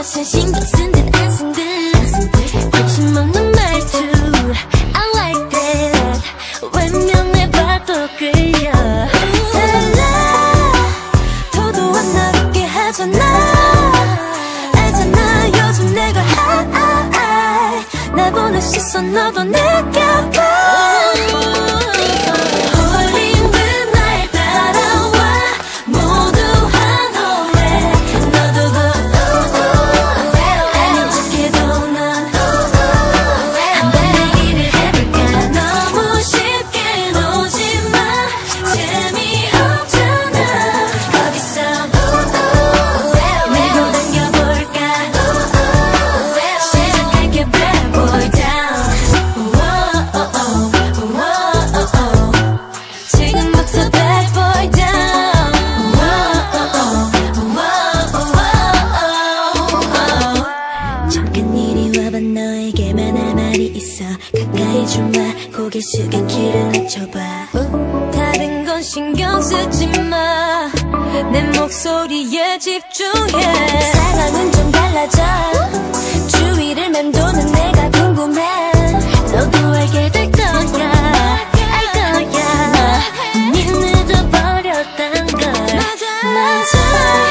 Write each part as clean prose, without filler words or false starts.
잘 신경 쓴 듯 안 쓴 듯 거침없는 말투 I like that 외면해봐도 끌려 달라 도도한 날 웃게 하잖아 알잖아 요즘 내가 날 보는 시선 너도 느껴봐 너에게만 할 말이 있어 가까이 좀 와 고개 숙여 귀를 낮춰봐 다른 건 신경 쓰지 마 내 목소리에 집중해 상황은 좀 달라져 주위를 맴도는 내가 궁금해 너도 알게 될 거야 알 거야 이미 늦어버렸단 걸 맞아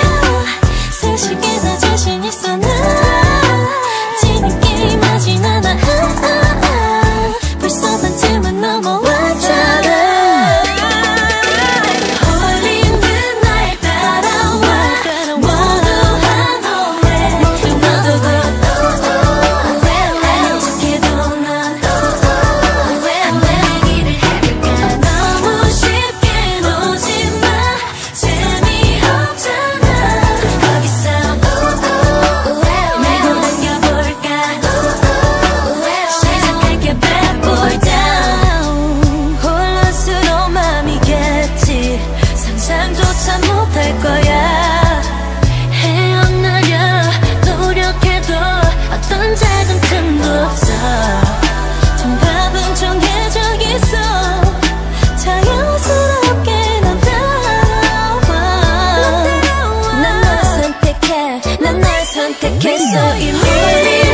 사실 나 자신 있어 나 벌써 반쯤은 넘어왔잖아 홀린 듯 날 따라와 모두 한 오해 너도 아닌 척해도 넌 한번 얘기를 해볼까 너무 쉽게 놓지마 재미없잖아 거기서 말고 당겨볼까 시작할게 bad boy down 혼란스러운 맘이겠지 상상조차 못할 거야 헤어나려 노력해도 어떤 작은 틈도 없어 정답은 정해져 있어 자연스럽게 난 따라와 난 널 선택해 난 널 선택했어 이미